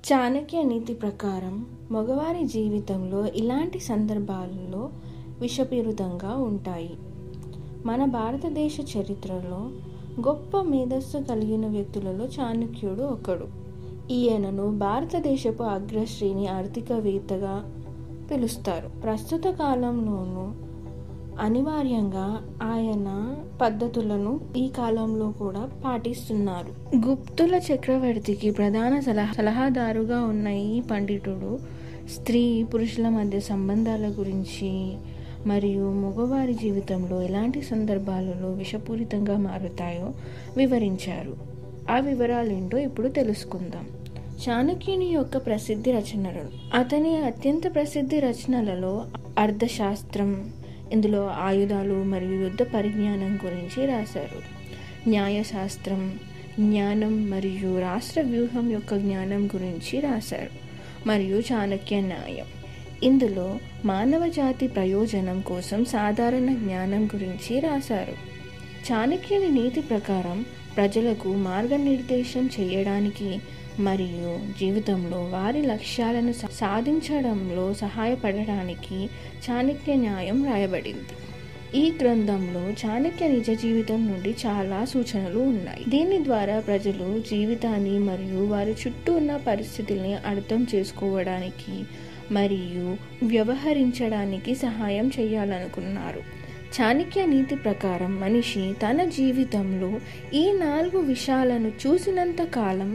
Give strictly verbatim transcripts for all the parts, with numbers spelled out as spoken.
చాణక్య నీతి ప్రకారం మగవారి జీవితంలో ఇలాంటి సందర్భాలలో విషపూరితంగా ఉంటాయి. మన భారతదేశ చరిత్రలో గొప్ప మేధస్సు కలిగిన వ్యక్తులలో చాణక్యుడు ఒకడు. ఈయనను భారతదేశపు అగ్రశ్రేణి ఆర్థికవేత్తగా పిలుస్తారు. ప్రస్తుత కాలంలోనూ అనివార్యంగా ఆయన పద్ధతులను ఈ కాలంలో కూడా పాటిస్తున్నారు. గుప్తుల చక్రవర్తికి ప్రధాన సలహా సలహాదారుగా ఉన్న ఈ పండితుడు స్త్రీ పురుషుల మధ్య సంబంధాల గురించి మరియు మగవారి జీవితంలో ఎలాంటి సందర్భాలలో విషపూరితంగా మారుతాయో వివరించారు. ఆ వివరాలేంటో ఇప్పుడు తెలుసుకుందాం. చాణక్యుని యొక్క ప్రసిద్ధి రచనలు. అతని అత్యంత ప్రసిద్ధి రచనలలో అర్థశాస్త్రం, ఇందులో ఆయుధాలు మరియు యుద్ధ పరిజ్ఞానం గురించి రాశారు. న్యాయశాస్త్రం, జ్ఞానం మరియు రాష్ట్ర వ్యూహం యొక్క జ్ఞానం గురించి రాశారు. మరియు చాణక్య న్యాయం, ఇందులో మానవ జాతి ప్రయోజనం కోసం సాధారణ జ్ఞానం గురించి రాశారు. చాణక్యుని నీతి ప్రకారం ప్రజలకు మార్గనిర్దేశం చేయడానికి మరియు జీవితంలో వారి లక్ష్యాలను సాధించడంలో సహాయపడడానికి చాణక్య న్యాయం రాయబడింది. ఈ గ్రంథంలో చాణక్య నిజ జీవితం నుండి చాలా సూచనలు ఉన్నాయి. దీని ద్వారా ప్రజలు జీవితాన్ని మరియు వారి చుట్టూ ఉన్న పరిస్థితుల్ని అర్థం చేసుకోవడానికి మరియు వ్యవహరించడానికి సహాయం చేయాలనుకున్నారు. చాణక్య నీతి ప్రకారం మనిషి తన జీవితంలో ఈ నాలుగు విషయాలను చూసినంత కాలం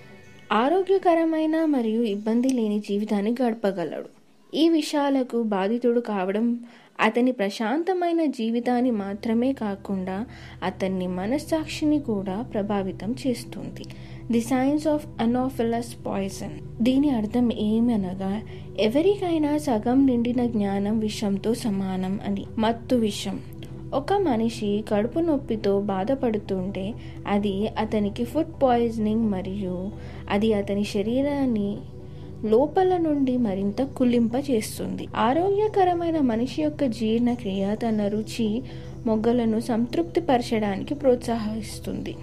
ఆరోగ్యకరమైన మరియు ఇబ్బంది లేని జీవితాన్ని గడపగలడు. ఈ విషయాలకు బాధితుడు కావడం అతని ప్రశాంతమైన జీవితాన్ని మాత్రమే కాకుండా అతన్ని మనస్సాక్షిని కూడా ప్రభావితం చేస్తుంది. The science of anopheles poison. దీని అర్థం ఏమనగా ఎవరికైనా సగం నిండిన జ్ఞానం విషంతో సమానం అని. మత్తు విషం. ఒక మనిషి కడుపు నొప్పితో బాధపడుతుంటే అది అతనికి ఫుడ్ పాయిజనింగ్ మరియు అది అతని శరీరాన్ని లోపల నుండి మరింత కులింప చేస్తుంది. ఆరోగ్యకరమైన మనిషి యొక్క జీర్ణక్రియ తన రుచి మొగ్గలను సంతృప్తి పరచడానికి ప్రోత్సహిస్తుంది.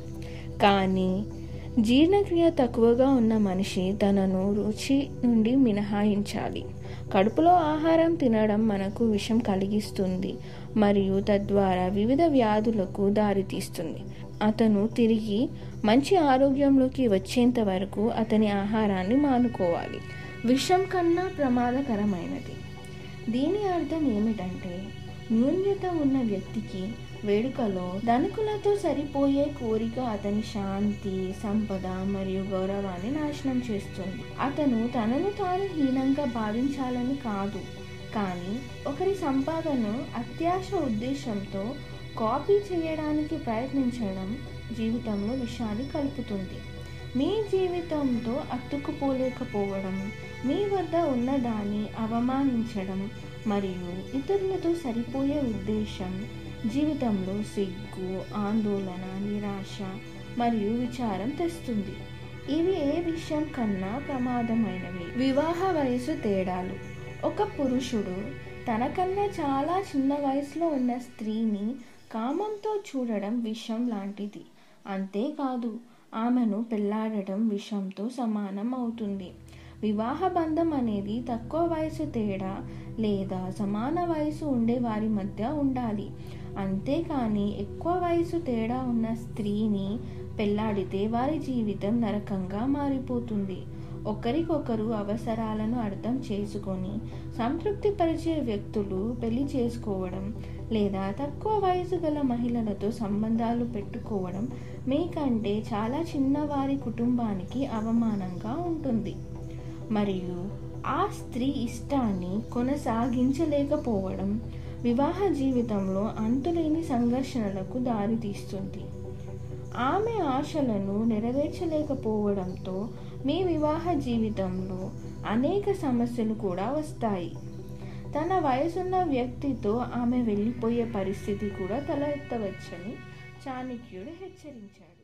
కానీ జీర్ణక్రియ తక్కువగా ఉన్న మనిషి తనను రుచి నుండి మినహాయించాలి. కడుపులో ఆహారం తినడం మనకు విషం కలిగిస్తుంది మరియు తద్వారా వివిధ వ్యాధులకు దారితీస్తుంది. అతను తిరిగి మంచి ఆరోగ్యంలోకి వచ్చేంత వరకు అతని ఆహారాన్ని మానుకోవాలి. విషం కన్నా ప్రమాదకరమైనది. దీని అర్థం ఏమిటంటే న్యూన్యత ఉన్న వ్యక్తికి వేడుకలో ధనికులతో సరిపోయే కోరిక అతని శాంతి, సంపద మరియు గౌరవాన్ని నాశనం చేస్తుంది. అతను తనను తాను హీనంగా భావించాలని కాదు, కానీ ఒకరి సంపాదనను అత్యాశ ఉద్దేశంతో కాపీ చేయడానికి ప్రయత్నించడం జీవితంలో విషాన్ని కలుపుతుంది. మీ జీవితంతో అతుక్కుపోలేకపోవడం, మీ వద్ద ఉన్నదాన్ని అవమానించడం మరియు ఇతరులతో సరిపోయే ఉద్దేశం జీవితంలో సిగ్గు, ఆందోళన, నిరాశ మరియు విచారం తెస్తుంది. ఇవి ఏ విషయం కన్నా ప్రమాదమైనవి. వివాహ వయసు తేడాలు. ఒక పురుషుడు తనకన్నా చాలా చిన్న వయసులో ఉన్న స్త్రీని కామంతో చూడడం విషం లాంటిది. అంతేకాదు, ఆమెను పెళ్లాడటం విషంతో సమానం అవుతుంది. వివాహ బంధం అనేది తక్కువ వయసు తేడా లేదా సమాన వయసు ఉండే వారి మధ్య ఉండాలి. అంతేకాని ఎక్కువ వయసు తేడా ఉన్న స్త్రీని పెళ్లాడితే వారి జీవితం నరకంగా మారిపోతుంది. ఒకరికొకరు అవసరాలను అర్థం చేసుకొని సంతృప్తి పరిచే వ్యక్తులు పెళ్లి చేసుకోవడం లేదా తక్కువ వయసు గల మహిళలతో సంబంధాలు పెట్టుకోవడం మీకంటే చాలా చిన్నవారి కుటుంబానికి అవమానంగా ఉంటుంది మరియు ఆ స్త్రీ ఇష్టాన్ని కొనసాగించలేకపోవడం వివాహ జీవితంలో అంతులేని సంఘర్షణలకు దారితీస్తుంది. ఆమె ఆశలను నెరవేర్చలేకపోవడంతో మీ వివాహ జీవితంలో అనేక సమస్యలు కూడా వస్తాయి. తన వయసున్న వ్యక్తితో ఆమె వెళ్ళిపోయే పరిస్థితి కూడా తలెత్తవచ్చని చాణక్యుడు హెచ్చరించాడు.